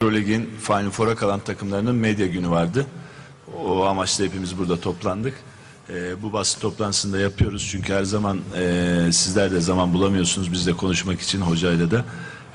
Euroleague'in Final Four'a kalan takımlarının medya günü vardı. O amaçla hepimiz burada toplandık. Bu basın toplantısında yapıyoruz çünkü her zaman sizler de zaman bulamıyorsunuz bizle konuşmak için hocayla da.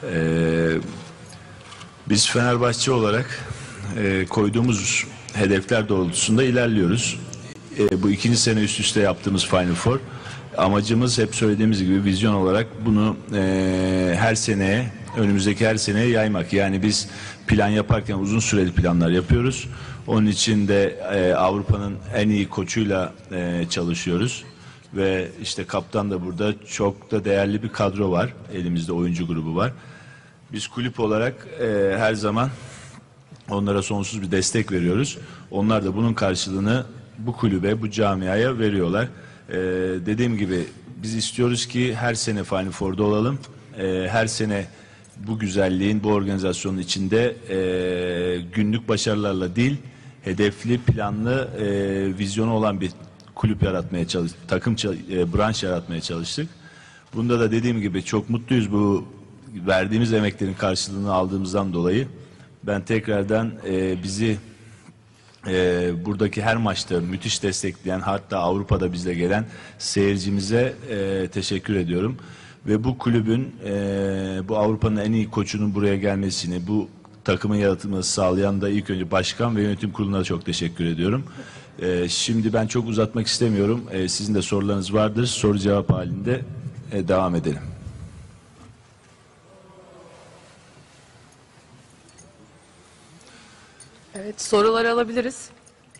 Biz Fenerbahçe olarak koyduğumuz hedefler doğrultusunda ilerliyoruz. Bu ikinci sene üst üste yaptığımız Final Four. Amacımız hep söylediğimiz gibi vizyon olarak bunu her seneye, önümüzdeki her seneye yaymak. Yani biz plan yaparken uzun süreli planlar yapıyoruz. Onun için de Avrupa'nın en iyi koçuyla çalışıyoruz. Ve işte kaptan da burada, çok da değerli bir kadro var. Elimizde oyuncu grubu var. Biz kulüp olarak her zaman onlara sonsuz bir destek veriyoruz. Onlar da bunun karşılığını bu kulübe, bu camiaya veriyorlar. Dediğim gibi biz istiyoruz ki her sene Final Four'da olalım. Her sene bu güzelliğin, bu organizasyonun içinde günlük başarılarla değil, hedefli, planlı, vizyonu olan bir kulüp yaratmaya çalıştık. Branş yaratmaya çalıştık. Bunda da dediğim gibi çok mutluyuz bu verdiğimiz emeklerin karşılığını aldığımızdan dolayı. Ben tekrardan bizi buradaki her maçta müthiş destekleyen, hatta Avrupa'da bizle gelen seyircimize teşekkür ediyorum. Ve bu kulübün, bu Avrupa'nın en iyi koçunun buraya gelmesini, bu takımın yaratılmasını sağlayan da ilk önce başkan ve yönetim kuruluna çok teşekkür ediyorum. Şimdi ben çok uzatmak istemiyorum. Sizin de sorularınız vardır. Soru cevap halinde devam edelim. Evet, soruları alabiliriz.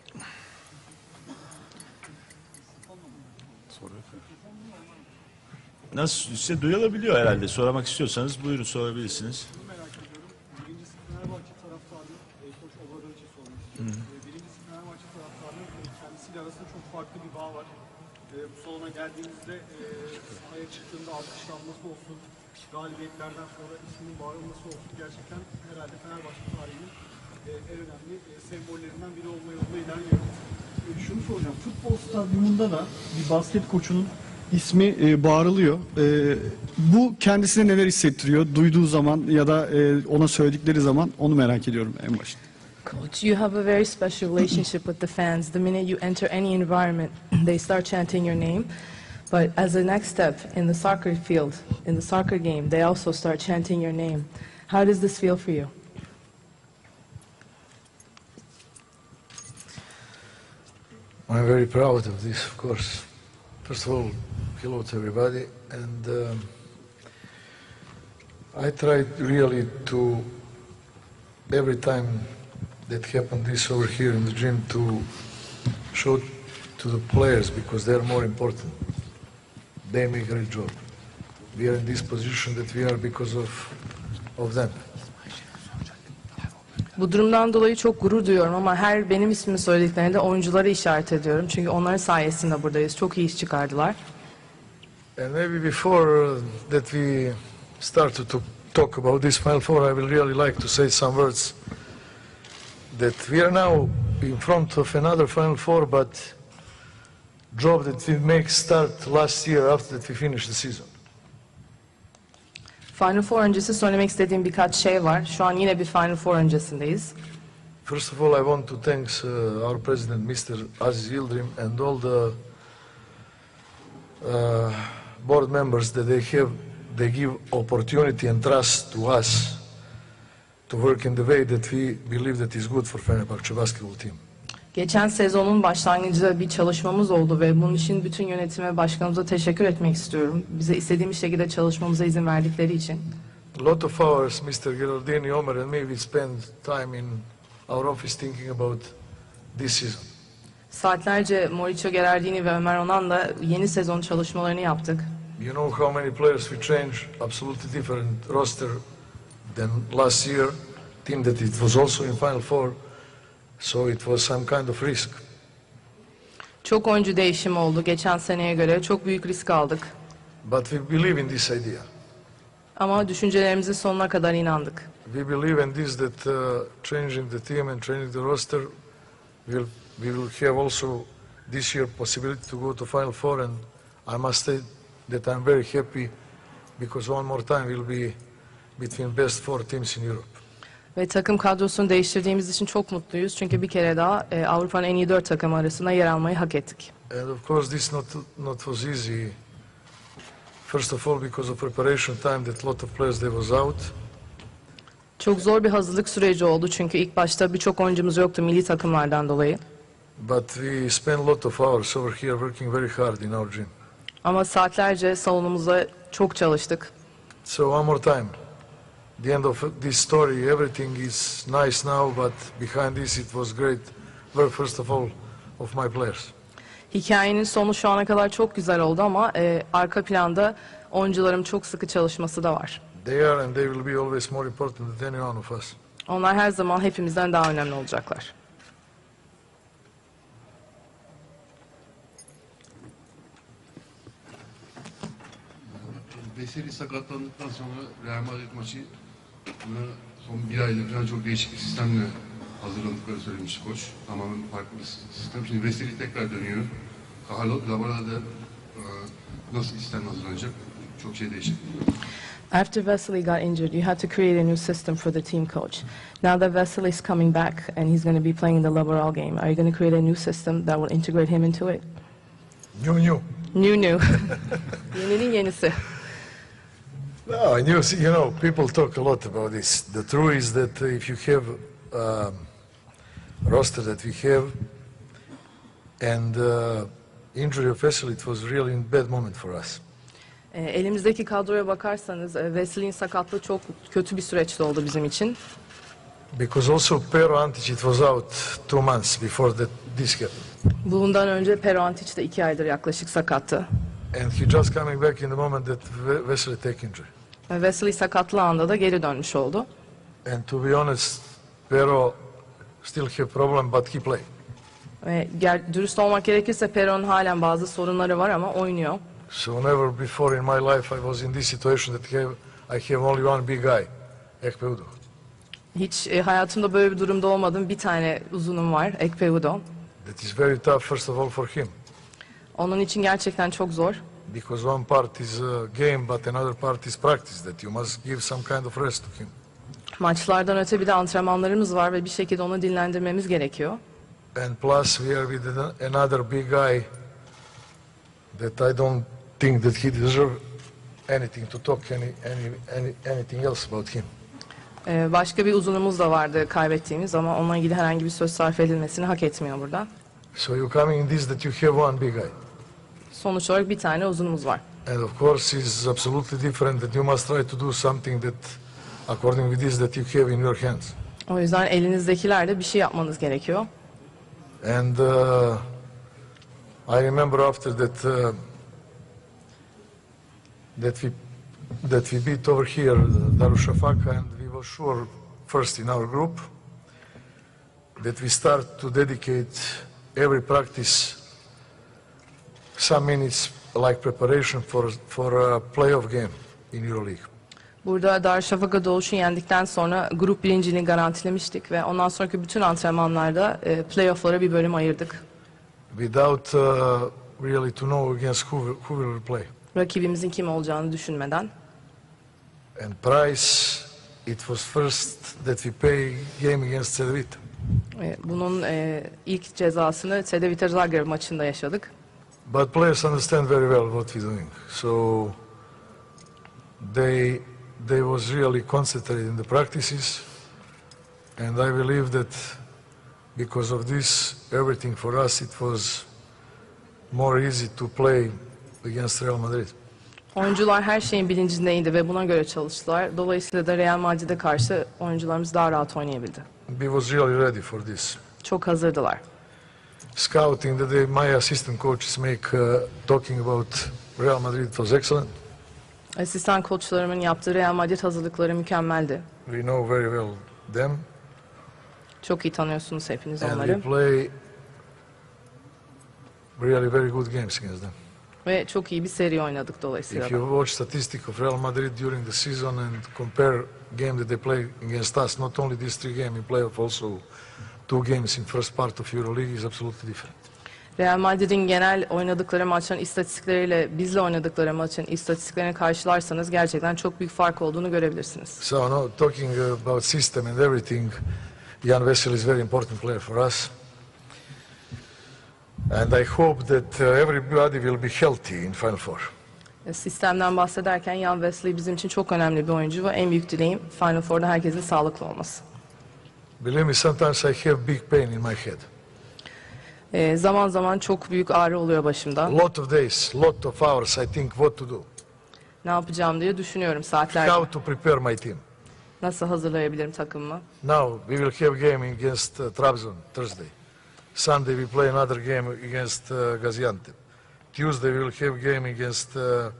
Nasıl? Size duyulabiliyor herhalde. Sormak istiyorsanız buyurun sorabilirsiniz. Merak ediyorum. Birincisi Fenerbahçe taraftarı, Koç Obradoviç'e sormak istiyorum. Birincisi Fenerbahçe taraftarı, kendisiyle arasında çok farklı bir bağ var. Bu salona geldiğimizde sahaya çıktığında alkışlanması olsun, galibiyetlerden sonra isminin bağırılması olsun, gerçekten herhalde Fenerbahçe tarihinin en önemli sembollerinden biri olma yolunda ilerliyor. Şunu soracağım, futbol stadyumunda da bir basket koçunun ismi bağırılıyor. Bu kendisine neler hissettiriyor? Duyduğu zaman ya da ona söyledikleri zaman onu merak ediyorum en başta. Coach, you have a very special relationship with the fans. The minute you enter any environment, they start chanting your name. But as a next step in the soccer field, in the soccer game, they also start chanting your name. How does this feel for you? I'm very proud of this, of course. First of all, hello to everybody, and I tried really to, every time that happened this over here in the gym, to show to the players, because they are more important. They make a great job. We are in this position that we are because of them. Bu durumdan dolayı çok gurur duyuyorum ama her benim ismimi söylediklerinde oyuncuları işaret ediyorum. Çünkü onların sayesinde buradayız. Çok iyi iş çıkardılar. And maybe before that we start to talk about this Final Four, I will really like to say some words that we are now in front of another Final Four, but job that we make start last year after that we finish the season. Final Four öncesi söylemek istediğim birkaç şey var. Şu an yine bir Final Four öncesindeyiz. First of all, I want to thank our president, Mr. Aziz Yildirim, and all the board members that they give opportunity and trust to us to work in the way that we believe that is good for Fenerbahçe basketball team. Geçen sezonun başlangıcında bir çalışmamız oldu ve bunun için bütün yönetime, başkanımıza teşekkür etmek istiyorum. Bize istediğimiz şekilde çalışmamıza izin verdikleri için. A lot of hours, Mr. Geraldini, Omer and me, we spend time in our office thinking about this season. Saatlerce Mauricio Gerardini ve Ömer Onan'la yeni sezon çalışmalarını yaptık. You know how many players we change, absolutely different roster than last year, team that it was also in Final Four. So it was some kind of risk. Çok oyuncu değişimi oldu geçen seneye göre. Çok büyük risk aldık. But we believe in this idea. Ama düşüncelerimizin sonuna kadar inandık. We believe in this that changing the team and changing the roster, we will have also this year possibility to go to Final Four, and I must say that I'm very happy because one more time we'll be between best four teams in Europe. Ve takım kadrosunu değiştirdiğimiz için çok mutluyuz. Çünkü bir kere daha Avrupa'nın en iyi 4 takımı arasında yer almayı hak ettik. And of course, this not was easy. First of all, because of preparation time, that lot of players they was out. Çok zor bir hazırlık süreci oldu çünkü ilk başta birçok oyuncumuz yoktu milli takımlardan dolayı. But we spent a lot of hours over here working very hard in our gym. Ama saatlerce salonumuzda çok çalıştık. So one more time, the end of this story, everything is nice now, but behind this it was great work, first of all, of my players. Hikayenin sonu şu ana kadar çok güzel oldu ama arka planda oyuncularım çok sıkı çalışması da var. They are and they will be always more important than any one of us. Onlar her zaman hepimizden daha önemli olacaklar. Veseli sakatlandıktan sonra Real Madrid maçı buna son bir aydır falan çok değişik bir sistemle hazırlandıkları söylemiş koç. Tamamen farklı bir sistem. Şimdi Veseli tekrar dönüyor. Lavora'da nasıl sistem hazırlanacak? Çok şey değişik. After Vesely got injured, you had to create a new system for the team coach. Now that Vesely's coming back and he's going to be playing in the Laboral game, are you going to create a new system that will integrate him into it? New. New. Yeninin yenisi. No, and you see, you know, people talk a lot about this. The truth is that if you have roster that we have, and injury of Vesely, it was really in bad moment for us. Elimizdeki kadroya bakarsanız Wesley'in sakatlığı çok kötü bir süreçte oldu bizim için. Because also Pero Antic, it was out 2 months before this happened. Bundan önce Pero Antic de 2 aydır yaklaşık sakattı. And he just coming back in the moment that Vesely take injury. Ve Wesley sakatlığı anda da geri dönmüş oldu. And to be honest, Pero still have problem, but he play. Ve dürüst olmak gerekirse Pero'nun halen bazı sorunları var ama oynuyor. So never before in my life I was in this situation that I have only one big guy, Ekpe Udo. Hiç hayatımda böyle bir durumda olmadım. Bir tane uzunum var, Ekpe Udo. That is very tough, first of all, for him. Onun için gerçekten çok zor. Because one part is game, but another part is practice, that you must give some kind of rest to him. Maçlardan öte bir de antrenmanlarımız var ve bir şekilde onu dinlendirmemiz gerekiyor. And plus we are with another big guy that I don't think that he deserve anything to talk anything else about him. Başka bir uzunumuz da vardı kaybettiğimiz ama onunla ilgili herhangi bir söz sarf edilmesini hak etmiyor burada. So you coming in this that you have one big guy. Sonuç olarak bir tane uzunumuz var. And of course it's absolutely different that you must try to do something that according with this that you have in your hands. O yüzden elinizdekilerle bir şey yapmanız gerekiyor. And I remember after that that we beat over here Darüşşafaka, and we were sure first in our group that we start to dedicate every practice some minutes like preparation for a playoff game in EuroLeague. Burada Darüşşafaka Doğuş'u yendikten sonra grup birinciliğini garantilemiştik ve ondan sonraki bütün antrenmanlarda playoff'lara bir bölüm ayırdık. Without really to know against who will play. Rakibimizin kim olacağını düşünmeden. And price, it was first that we pay game against Cedevita. Bunun ilk cezasını Cedevita Zagreb maçında yaşadık. But players understand very well what we're doing. So they was really concentrated in the practices, and I believe that because of this, everything for us, it was more easy to play against Real Madrid. Oyuncular her şeyin bilincindeydi ve buna göre çalıştılar. Dolayısıyla da Real Madrid'e karşı oyuncularımız daha rahat oynayabildi. We was really ready for this. Çok hazırdılar. Scouting that my assistant coaches make talking about Real Madrid was excellent. Asistan koçlarımın yaptığı Real Madrid hazırlıkları mükemmeldi. We know very well them. Çok iyi tanıyorsunuz hepiniz And onları. we play really very good games against them. Ve çok iyi bir seri oynadık dolayısıyla If da. you watch statistic of Real Madrid during the season and compare game that they play against us, not only these 3 games in playoff, also 2 games in first part of EuroLeague is absolutely different. Real Madrid'in genel oynadıkları maçların istatistikleriyle bizle oynadıkları maçın istatistiklerini karşılarsanız gerçekten çok büyük fark olduğunu görebilirsiniz. So, no, talking about system and everything, Jan Vesely is very important player for us. And I hope that everybody will be healthy in Final Four. Sistemden bahsederken Jan Wesley bizim için çok önemli bir oyuncu ve en büyük dileğim Final Four'da herkesin sağlıklı olması. Believe me, sometimes I have big pain in my head. Zaman zaman çok büyük ağrı oluyor başımda. Lot of days, lot of hours I think what to do. Ne yapacağım diye düşünüyorum saatlerce. How to prepare my team. Nasıl hazırlayabilirim takımımı? Now we will have game against Trabzon Thursday. Sunday we play another game against Gaziantep. Tuesday we will have game against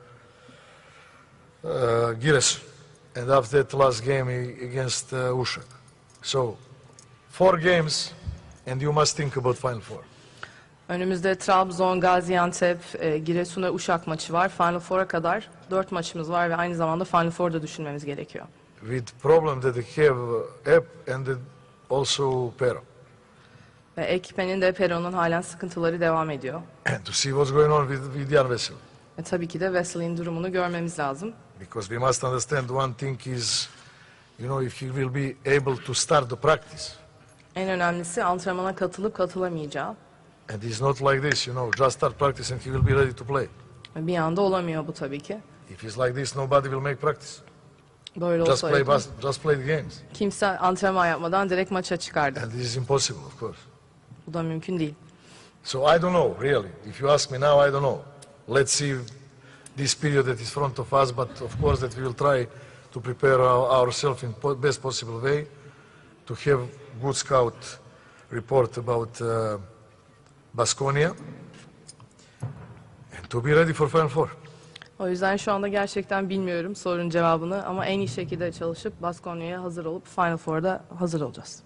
Giresun. And after that last game against Uşak. So 4 games and you must think about Final Four. Önümüzde Trabzon, Gaziantep, Giresun ve Uşak maçı var. Final Four'a kadar 4 maçımız var ve aynı zamanda Final Four'da düşünmemiz gerekiyor. With problem that they have App and also Pero. Ve Ekpe'nin de Pero'nun halen sıkıntıları devam ediyor. And to see what's going on with Jan Vesely. Tabii ki de Wesley'in durumunu görmemiz lazım. Because we must understand one thing is, you know, if he will be able to start the practice. En önemlisi antrenmana katılıp katılamayacağı. And it's not like this, you know, just start practice and he will be ready to play. Bir anda olamıyor bu tabii ki. If it's like this, nobody will make practice. Böyle Just play, olsaydı just play the games. kimse antrenman yapmadan direkt maça çıkardı. And this is impossible, of course. Bu da mümkün değil. So I don't know, really. If you ask me now, I don't know. Let's see this period that is front of us, but of course that we will try to prepare ourselves in best possible way to have good scout report about Baskonia and to be ready for Final Four. O yüzden şu anda gerçekten bilmiyorum sorunun cevabını ama en iyi şekilde çalışıp Baskonya'ya hazır olup Final Four'da hazır olacağız.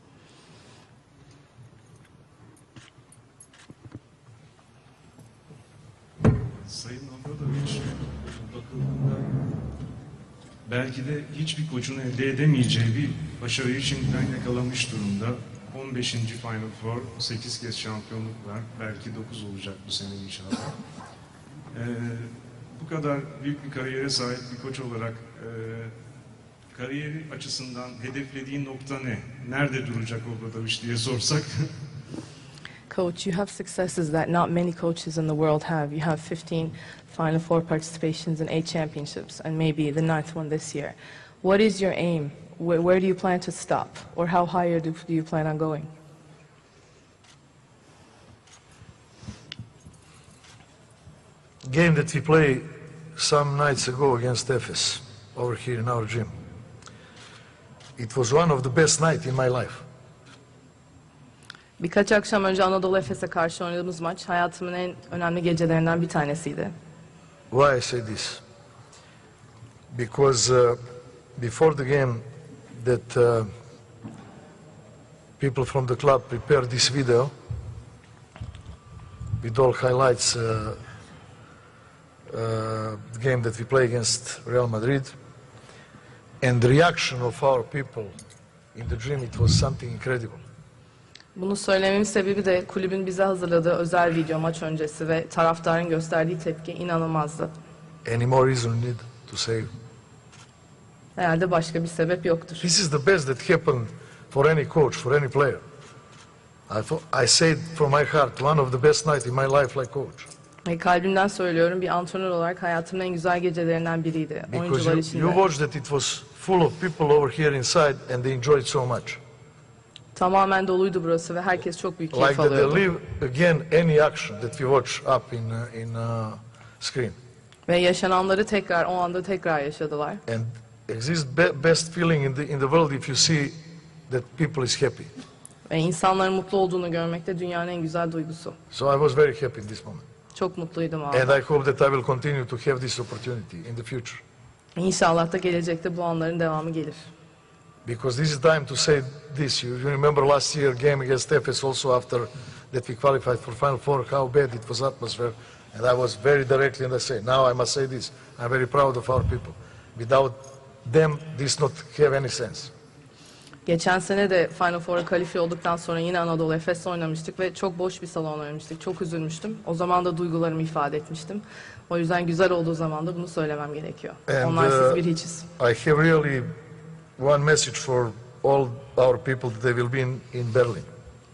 Sayın Obradoviç, bakıldığında belki de hiçbir koçun elde edemeyeceği bir başarıyı şimdiden yakalamış durumda. 15. Final Four, 8 kez şampiyonluk var. Belki 9 olacak bu sene inşallah. Bu kadar büyük bir kariyere sahip bir koç olarak kariyeri açısından hedeflediği nokta ne? Nerede duracak Obradoviç diye sorsak? Coach, you have successes that not many coaches in the world have. You have 15 Final Four participations and 8 championships, and maybe the 9th one this year. What is your aim? Where do you plan to stop? Or how higher do you plan on going? Game that we played some nights ago against Efes over here in our gym. It was one of the best nights in my life. Birkaç akşam önce Anadolu Efes'e karşı oynadığımız maç hayatımın en önemli gecelerinden bir tanesiydi. Why I say this? Because before the game that people from the club prepared this video with all highlights the game that we play against Real Madrid and the reaction of our people in the gym, it was something incredible. Bunu söylememin sebebi de kulübün bize hazırladığı özel video maç öncesi ve taraftarın gösterdiği tepki inanılmazdı. Any more reason need to say? Herhalde başka bir sebep yoktur. This is the best that happened for any coach, for any player. I say it from my heart, one of the best nights in my life like coach. Kalbimden söylüyorum, bir antrenör olarak hayatımın en güzel gecelerinden biriydi. Because Oyuncular için you de. watched that it was full of people over here inside and they enjoyed so much. Tamamen doluydu burası ve herkes çok büyük Like keyif that they alıyordu. live again any action that we watch up in screen. Ve yaşananları tekrar, o anda tekrar yaşadılar. And exists best feeling in the world if you see that people is happy. Ve insanların mutlu olduğunu görmek de dünyanın en güzel duygusu. So I was very happy in this moment. Çok mutluydum o And anda. I hope that I will continue to have this opportunity in the future. İnşallah da gelecekte bu anların devamı gelir. Because this is time to say this. You remember last year game against Efes also after that we qualified for Final Four, how bad it was atmosphere. And I was very directly and I say, now I must say this. I'm very proud of our people. Without them, this not have any sense. Geçen sene de Final Four'a kalifiye olduktan sonra yine Anadolu Efes'le oynamıştık ve çok boş bir salon oynamıştık. Çok üzülmüştüm. O zaman da duygularımı ifade etmiştim. O yüzden güzel olduğu zaman da bunu söylemem gerekiyor. And, Onlarsız bir hiçiz. I have really one message for all our people that they will be in Berlin.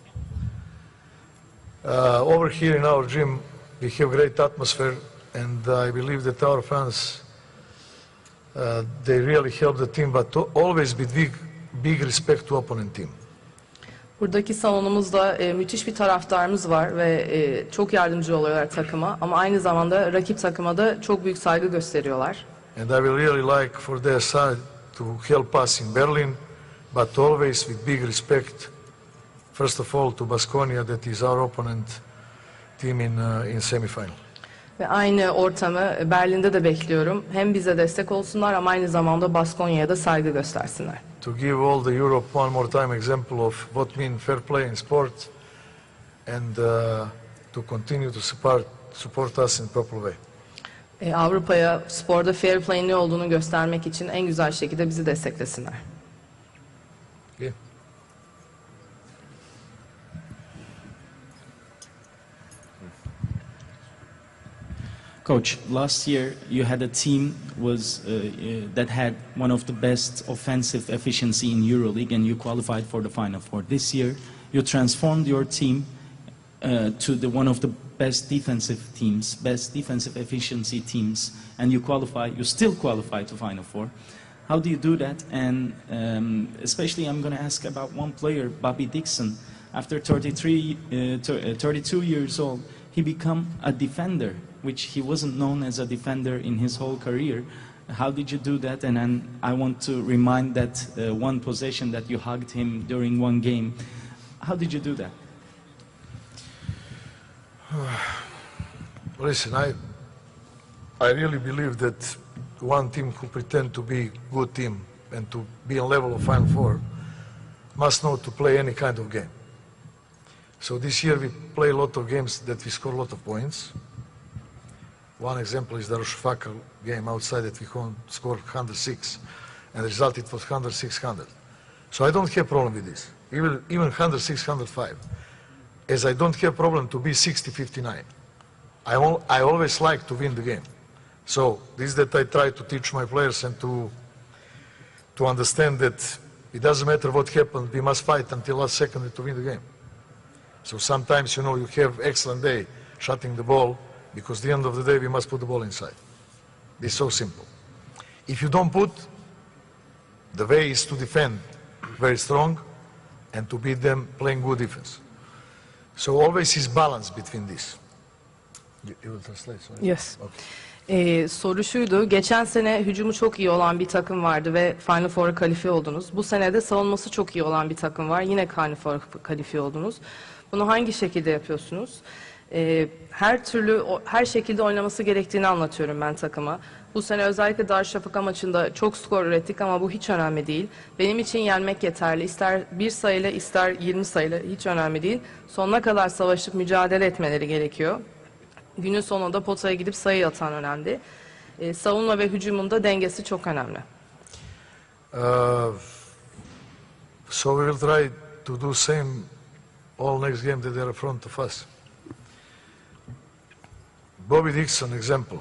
Over here in our gym, we have great atmosphere, and I believe that our fans, they really help the team, but always with big respect to opponent team. Buradaki salonumuzda müthiş bir taraftarımız var ve çok yardımcı oluyorlar takıma. Ama aynı zamanda rakip takıma da çok büyük saygı gösteriyorlar. And I will really like for their side to help us in Berlin, but always with big respect. First of all to Baskonia, that is our opponent team in semi-final. Ve aynı ortamı Berlin'de de bekliyorum. Hem bize destek olsunlar ama aynı zamanda Baskonya'ya da saygı göstersinler. To give all the Europe one more time example of what means fair play in sport, and to continue to support us in proper way. Avrupa'ya sporda fair play'in ne olduğunu göstermek için en güzel şekilde bizi desteklesinler. Okay. Coach, last year you had a team that had one of the best offensive efficiency in EuroLeague, and you qualified for the Final Four. This year, you transformed your team to one of the best defensive teams, best defensive efficiency teams, and you still qualify to Final Four. How do you do that? And especially, I'm going to ask about one player, Bobby Dixon. After 32 years old, he became a defender, which he wasn't known as a defender in his whole career. How did you do that? And then I want to remind that one possession that you hugged him during one game. How did you do that? Listen, I really believe that one team who pretend to be good team and to be on level of Final Four must know to play any kind of game. So this year we play a lot of games that we score a lot of points. One example is the Roshfaka game outside that we scored 106, and the result it was 106-100. So I don't have problem with this, even 106-105, as I don't have problem to be 60-59. I always like to win the game. So this that I try to teach my players and to understand that it doesn't matter what happens, we must fight until last second to win the game. So sometimes, you know, you have excellent day shutting the ball, because at the end of the day we must put the ball inside. It's so simple. If you don't put, the way is to defend very strong and to beat them playing good defense. So always is balance between this. You will translate, sorry? Yes. Okay. Soru şuydu, geçen sene hücumu çok iyi olan bir takım vardı ve Final Four'a kalifiye oldunuz. Bu sene de savunması çok iyi olan bir takım var, yine Final Four'a kalifiye oldunuz. Bunu hangi şekilde yapıyorsunuz? Her şekilde oynaması gerektiğini anlatıyorum ben takıma. Bu sene özellikle Darüşşafaka maçında çok skor ürettik ama bu hiç önemli değil. Benim için yenmek yeterli. İster bir sayıyla ister 20 sayıyla hiç önemli değil. Sonuna kadar savaşıp mücadele etmeleri gerekiyor. Günün sonunda potaya gidip sayı atan önemli. Savunma ve hücumun da dengesi çok önemli. So we will try to do same all next game that they are in front of us. Bobby Dixon example.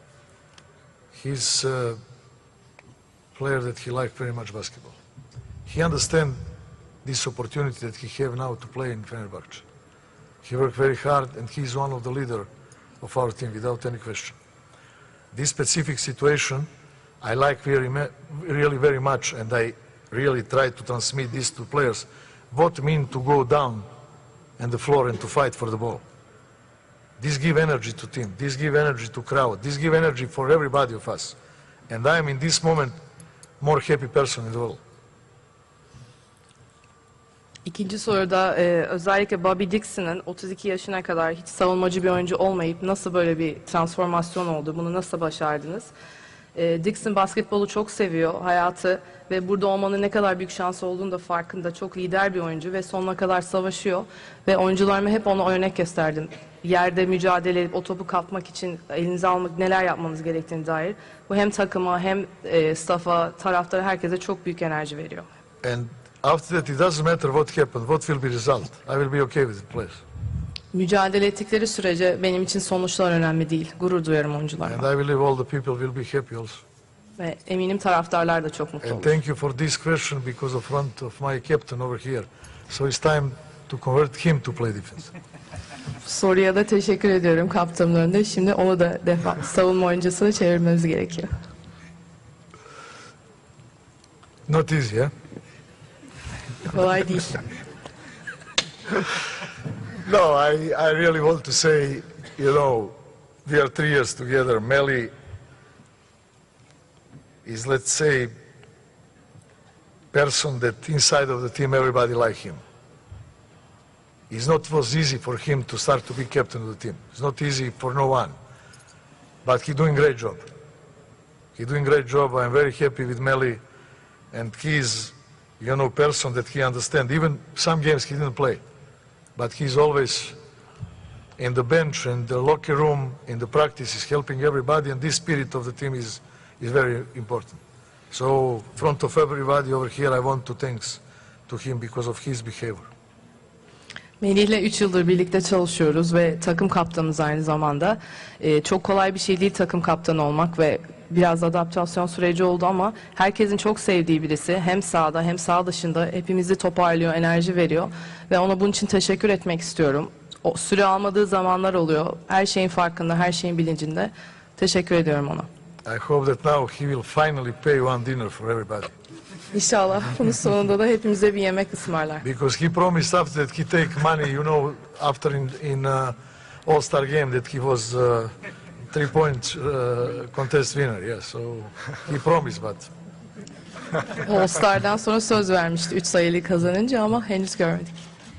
He's a player that he liked very much basketball. He understands this opportunity that he have now to play in Fenerbahce. He worked very hard and he's one of the leader of our team without any question. This specific situation I like really very much, and I really try to transmit this to players. What mean to go down on the floor and to fight for the ball. This give energy to team, this give energy to crowd, this give energy for everybody of us. And I am in this moment more happy person in the world. İkinci soruda özellikle Bobby Dixon'ın 32 yaşına kadar hiç savunmacı bir oyuncu olmayıp nasıl böyle bir transformasyon oldu, bunu nasıl başardınız? Dixon basketbolu çok seviyor, hayatı ve burada olmanın ne kadar büyük şans olduğunu da farkında. Çok lider bir oyuncu ve sonuna kadar savaşıyor ve oyuncularıma hep ona örnek gösterdim. Yerde mücadele edip o topu kapmak için elinize almak, neler yapmanız gerektiğine dair. Bu hem takıma hem staff'a, taraftara, herkese çok büyük enerji veriyor. And after that, it doesn't matter what happened, what will be result. I will be okay with the players. Mücadele ettikleri sürece benim için sonuçlar önemli değil. Gurur duyarım oyuncularla. And I believe all the people will be happy also. Ve eminim taraftarlar da çok mutlu And olur. thank you for this question because of front of my captain over here. So it's time to convert him to play defense. Soruya da teşekkür ediyorum kaptanın önünde. Şimdi onu da savunma oyuncusuna çevirmemiz gerekiyor. Not easy, yeah? Kolay değil. No, I really want to say, you know, we are 3 years together. Meli is, let's say, person that inside of the team everybody like him. It's not was easy for him to start to be captain of the team. It's not easy for no one. But he doing great job. He doing great job. I'm very happy with Meli. And he's, you know, person that he understand. Even some games he didn't play. But he's always in the bench, in the locker room, in the practice, he's helping everybody, and this spirit of the team is very important. So, in front of everybody over here, I want to thanks to him because of his behavior. Melih'le 3 yıldır birlikte çalışıyoruz ve takım kaptanımız aynı zamanda. Çok kolay bir şey değil takım kaptanı olmak ve biraz adaptasyon süreci oldu ama herkesin çok sevdiği birisi. Hem sahada hem saha dışında hepimizi toparlıyor, enerji veriyor ve ona bunun için teşekkür etmek istiyorum. O süre almadığı zamanlar oluyor. Her şeyin farkında, her şeyin bilincinde. Teşekkür ediyorum ona. I hope that now he will finally pay one dinner for everybody. İnşallah bunun sonunda da hepimize bir yemek ısmarlar. Because he promised after that he take money, you know, after in All-Star game that he was 3-point contest winner. Yeah, so he promised, but All Star'dan sonra söz vermişti 3 sayılı kazanınca ama henüz görmedik.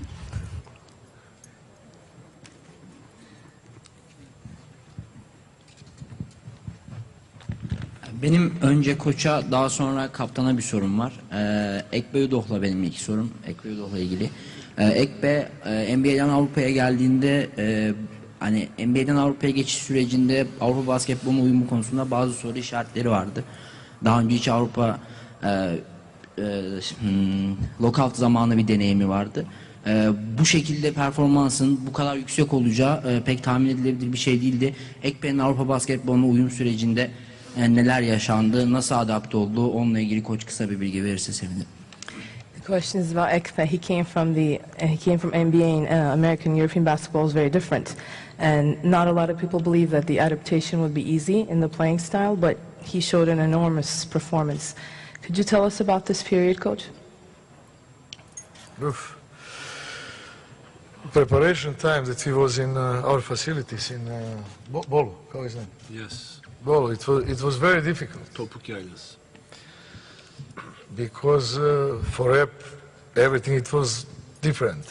Benim önce koça daha sonra kaptana bir sorum var. Ekbe Udoh'la benim ilk sorum. Ekbe Udoh'la ilgili. Ekbe NBA'den Avrupa'ya geldiğinde hani NBA'den Avrupa'ya geçiş sürecinde Avrupa basketboluna uyumu konusunda bazı soru işaretleri vardı. Daha önce hiç Avrupa lockout zamanı bir deneyimi vardı. Bu şekilde performansın bu kadar yüksek olacağı pek tahmin edilebilir bir şey değildi. Ekbe'nin Avrupa basketboluna uyum sürecinde neler yaşandı, nasıl adapte oldu, onunla ilgili koç kısa bir bilgi verirse sevinirim. The question is about Ekpe. He came from NBA and American European basketball is very different. And not a lot of people believe that the adaptation would be easy in the playing style, but he showed an enormous performance. Could you tell us about this period, Coach? oof. Preparation time that he was in our facilities in Bolu, how is that? Yes, Bolu, it was very difficult. Topuk Yaylası. Because for everything it was different.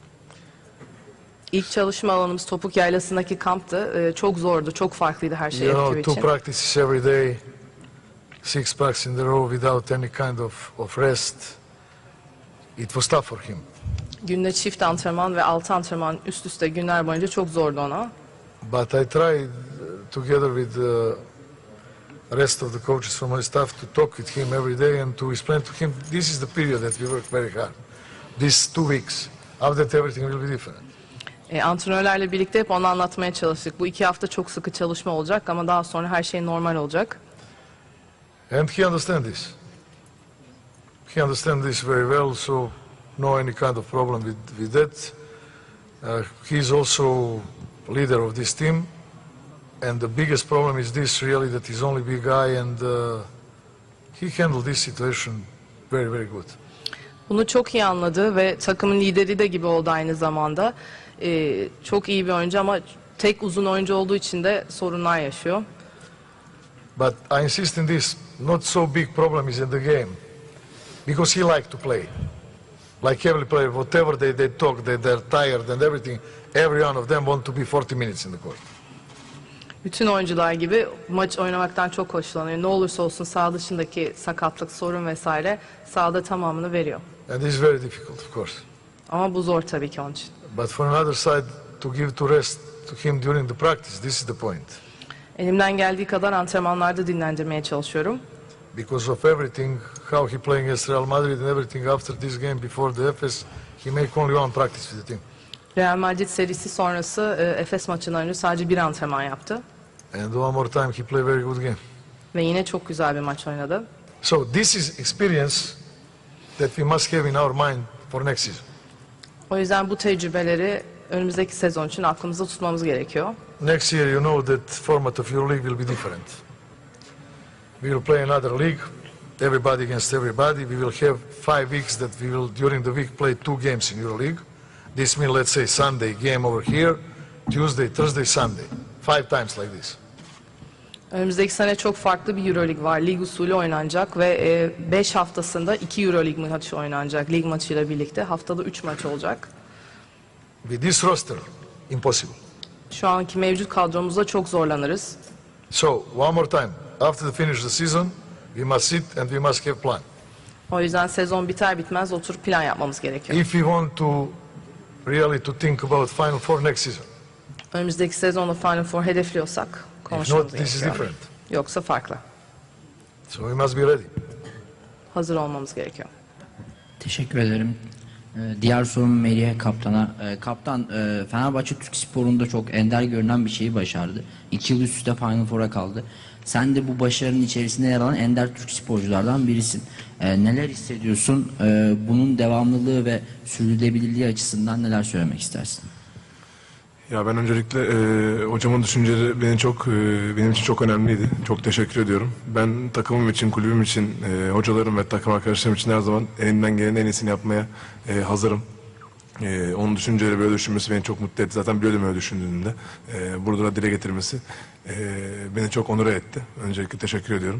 İlk çalışma alanımız Topuk Yaylası'ndaki kamptı. Çok zordu, çok farklıydı her şey You Ekpe know, 2 için. practices every day, 6 practices in the row without any kind of rest. It was tough for him. Günde çift antrenman ve 6 antrenman üst üste günler boyunca çok zordu ona. But I tried together with the rest of the coaches from my staff to talk with him every day and to explain to him this is the period that we work very hard. These 2 weeks. After that everything will be different. Antrenörlerle birlikte hep onu anlatmaya çalıştık. Bu 2 hafta çok sıkı çalışma olacak ama daha sonra her şey normal olacak. And he understands this. He understands this very well, so no any kind of problem with that. He's also leader of this team, and the biggest problem is this really that he's only big guy, and he handled this situation very, very good. Bunu çok iyi anladı ve takımın lideri de gibi oldu aynı zamanda. Çok iyi bir oyuncu ama tek uzun oyuncu olduğu için de sorunlar yaşıyor. But I insist in this, not so big problem is in the game, because he like to play. Like every player, whatever they talk, they're tired and everything, every one of them want to be 40 minutes in the court. Bütün oyuncular gibi maç oynamaktan çok hoşlanıyor. Ne olursa olsun saha dışındaki sakatlık, sorun vesaire sahada tamamını veriyor. And this is very difficult, of course. Ama bu zor tabii ki onun için. But for another side, to give to rest to him during the practice, this is the point. Elimden geldiği kadar antrenmanlarda dinlendirmeye çalışıyorum. because of everything, how he playing against Real Madrid and everything after this game, before the Efes, he make only one practice with the team. Real Madrid serisi sonrası Efes maçından önce sadece bir antrenman yaptı. And one more time, he play very good game. Ve yine çok güzel bir maç oynadı. So this is experience that we must have in our mind for next season. O yüzden bu tecrübeleri önümüzdeki sezon için aklımızda tutmamız gerekiyor. Next year, you know that format of EuroLeague will be different. We will play another league, everybody against everybody. We will have 5 weeks that we will, during the week, play 2 games in EuroLeague. This means, let's say, Sunday game over here, Tuesday, Thursday, Sunday. 5 times like this. Önümüzdeki sene çok farklı bir Euroleague var. Lig usulü oynanacak ve 5 haftasında 2 Euroleague maçı oynanacak. Lig maçıyla birlikte haftada 3 maç olacak. With this roster, impossible. Şu anki mevcut kadromuzda çok zorlanırız. So, one more time, after the finish of the season, we must sit and we must have plan. O yüzden sezon biter bitmez oturup plan yapmamız gerekiyor. If we want to really to think about Final Four next season, Önümüzdeki sezonda Final Four hedefliyorsak if konuşmamız not, this is gerekiyor. different. Yoksa farklı. So we must be ready. Hazır olmamız gerekiyor. Teşekkür ederim. Diğer sorum Melih Kaptan'a. Kaptan, Fenerbahçe Türk Spor'unda çok ender görünen bir şeyi başardı. 2 yıl üst üste Final Four'a kaldı. Sen de bu başarının içerisinde yer alan ender Türk sporculardan birisin. Neler hissediyorsun? Bunun devamlılığı ve sürdürülebilirliği açısından neler söylemek istersin? Ya ben öncelikle hocamın düşünceleri benim için çok önemliydi. Çok teşekkür ediyorum. Ben takımım için, kulübüm için, hocalarım ve takım arkadaşlarım için her zaman elimden gelen en iyisini yapmaya hazırım. Onun düşünceleri böyle düşünmesi beni çok mutlu etti. Zaten biliyordum öyle düşündüğünü de. Burada da dile getirmesi beni çok onur etti. Öncelikle teşekkür ediyorum.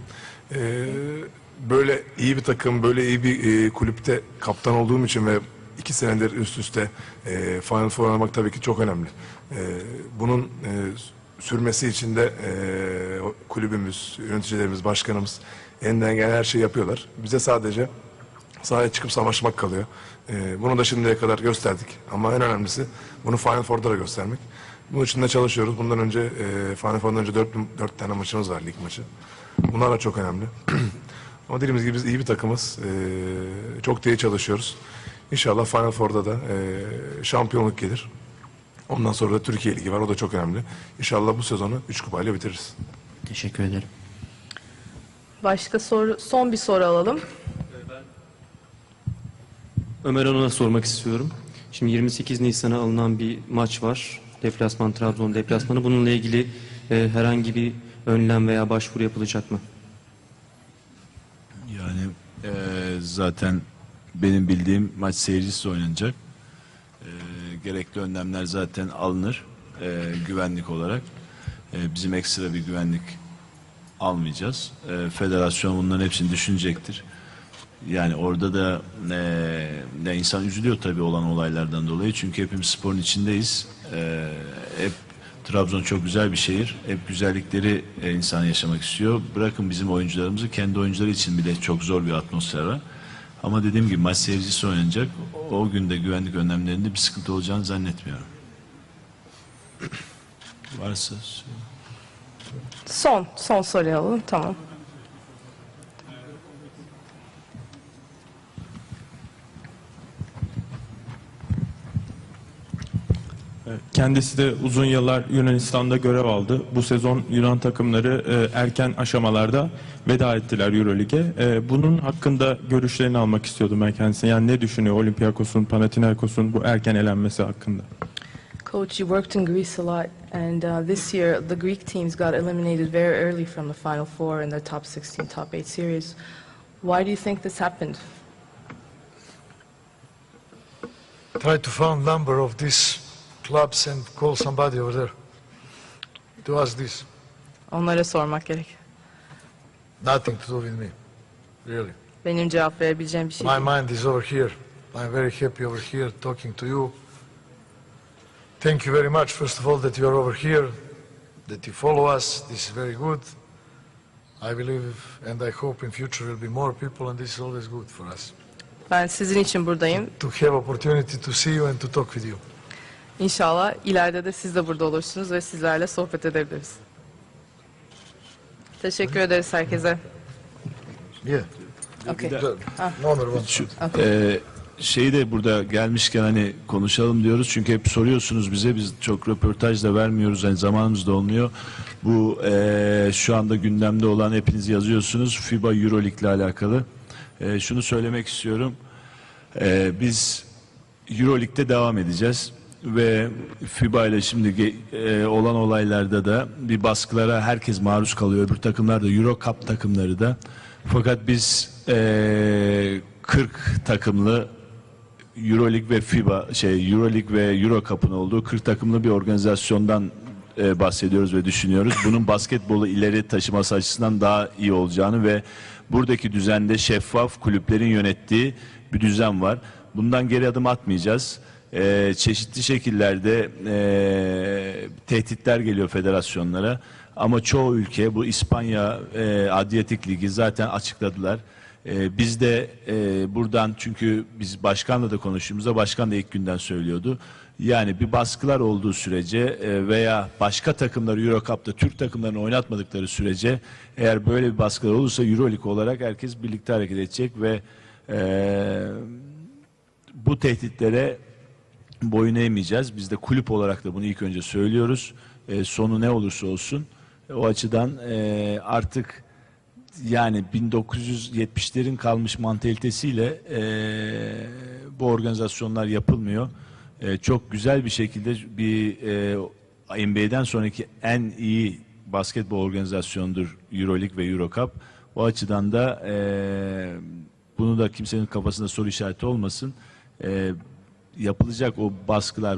Böyle iyi bir takım, böyle iyi bir kulüpte kaptan olduğum için ve 2 senedir üst üste Final Four oynamak tabii ki çok önemli. Bunun sürmesi için de kulübümüz, yöneticilerimiz, başkanımız elinden gelen her şeyi yapıyorlar. Bize sadece sahaya çıkıp savaşmak kalıyor. Bunu da şimdiye kadar gösterdik. Ama en önemlisi bunu Final Four'da da göstermek. Bunun için de çalışıyoruz. Bundan önce Final Four'dan önce 4 tane maçımız var, lig maçı. Bunlar da çok önemli. Ama dediğimiz gibi biz iyi bir takımız. Çok da iyi çalışıyoruz. İnşallah Final Four'da da şampiyonluk gelir. Ondan sonra da Türkiye Ligi var. O da çok önemli. İnşallah bu sezonu 3 kupayla bitiririz. Teşekkür ederim. Başka soru, son bir soru alalım. Ömer Hanım'a sormak istiyorum. Şimdi 28 Nisan'a alınan bir maç var. Deplasman, Trabzon deplasmanı. Bununla ilgili herhangi bir önlem veya başvuru yapılacak mı? Yani zaten benim bildiğim maç seyircisi oynanacak. Gerekli önlemler zaten alınır güvenlik olarak. Bizim ekstra bir güvenlik almayacağız. Federasyon bunların hepsini düşünecektir. Yani orada da insan üzülüyor tabii olan olaylardan dolayı. Çünkü hepimiz sporun içindeyiz. Hep Trabzon çok güzel bir şehir. Hep güzellikleri insan yaşamak istiyor. Bırakın bizim oyuncularımızı, kendi oyuncuları için bile çok zor bir atmosfer var. Ama dediğim gibi maç seyircisi oynanacak. O günde güvenlik önlemlerinde bir sıkıntı olacağını zannetmiyorum. Varsa Son soruyu alalım. Tamam. Kendisi de uzun yıllar Yunanistan'da görev aldı. Bu sezon Yunan takımları erken aşamalarda veda ettiler Euroleague'e. Bunun hakkında görüşlerini almak istiyordum ben kendisine. Yani ne düşünüyor Olympiakos'un, Panathinaikos'un bu erken elenmesi hakkında? Coach, you worked in Greece a lot, and this year the Greek teams got eliminated very early from the Final Four in the top 16, top 8 series. Why do you think this happened? Try to find number of these clubs and call somebody over there to ask this. Onlara sormak gerek. Nothing to do with me, really. Benim cevap verebileceğim bir şey My değil. mind is over here. I'm very happy over here talking to you. Thank you very much, first of all, that you are over here, that you follow us. This is very good. I believe and I hope in future will be more people, and this is always good for us. Ben sizin için buradayım. To have opportunity to see you and to talk with you. İnşallah ileride de siz de burada olursunuz ve sizlerle sohbet edebiliriz. Teşekkür ederiz herkese. Yeah. Okay. The number one. Şu, şeyi de burada gelmişken hani konuşalım diyoruz çünkü hep soruyorsunuz bize, biz çok röportaj da vermiyoruz, hani zamanımız da olmuyor. Bu şu anda gündemde olan, hepiniz yazıyorsunuz, FIBA Euroleague ile alakalı. Şunu söylemek istiyorum, biz Euroleague'de devam edeceğiz ve FIBA ile şimdi olan olaylarda da bir baskılara herkes maruz kalıyor, öbür takımlar da, Euro Cup takımları da. Fakat biz 40 takımlı Euroleague ve FIBA, Euroleague ve Euro Cup'ın olduğu 40 takımlı bir organizasyondan bahsediyoruz ve düşünüyoruz. Bunun basketbolu ileri taşıması açısından daha iyi olacağını ve buradaki düzende şeffaf, kulüplerin yönettiği bir düzen var. Bundan geri adım atmayacağız. Çeşitli şekillerde tehditler geliyor federasyonlara. Ama çoğu ülke, bu İspanya Adriyatik Ligi zaten açıkladılar. Biz de buradan, çünkü biz başkanla da konuştuğumuzda başkan da ilk günden söylüyordu. Yani bir baskılar olduğu sürece veya başka takımlar Euro Cup'ta Türk takımlarını oynatmadıkları sürece, eğer böyle bir baskılar olursa Euroleague olarak herkes birlikte hareket edecek ve bu tehditlere boyun eğmeyeceğiz. Biz de kulüp olarak da bunu ilk önce söylüyoruz. Sonu ne olursa olsun. O açıdan artık yani 1970'lerin kalmış mantalitesiyle bu organizasyonlar yapılmıyor. Çok güzel bir şekilde bir NBA'den sonraki en iyi basketbol organizasyonudur Euroleague ve Euro Cup. O açıdan da bunu da kimsenin kafasında soru işareti olmasın. Yapılacak o baskılar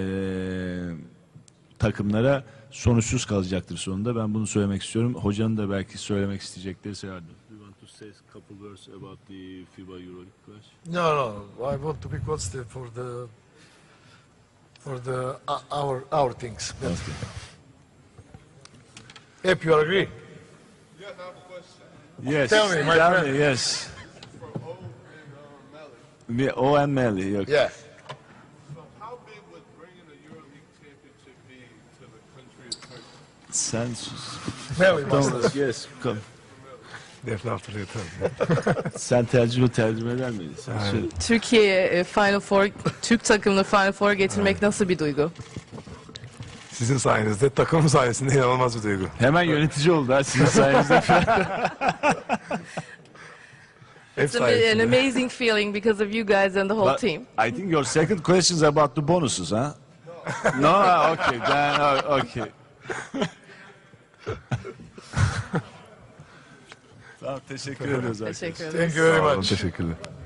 takımlara sonuçsuz kalacaktır sonunda. Ben bunu söylemek istiyorum. Hocanın da belki söylemek isteyecekleri şeylerdir. Do you want to say a couple words about the FIBA Euroleague clash? No. I want to be constant for our things. If you agree. Yes. Tell me, my friend. Yes. O and Melly. Okay. Yeah. How big would bringing a EuroLeague championship be to the country of Turkey? Sen Melly Masters. yes, come. Defter yeter. Sen tercüme eder miydin? Sen söyle. Türkiye'ye Final Four, Türk takımını Final Four'a getirmek nasıl bir duygu? Sizin sayenizde, takım sayesinde inanılmaz bir duygu. Hemen yönetici oldu ha sizin sayenizde. Hep It's an sayesinde. amazing feeling because of you guys and the whole But team. I think your second question is about the bonuses, huh? No, okay, then okay. Tamam, teşekkür ediyoruz arkadaşlar. Teşekkür ederim. Thank you very Sağ olun, much. teşekkürler.